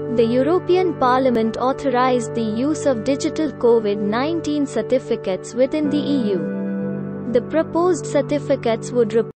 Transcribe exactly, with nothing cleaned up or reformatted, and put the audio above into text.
The European Parliament authorized the use of digital COVID nineteen certificates within the E U. The proposed certificates would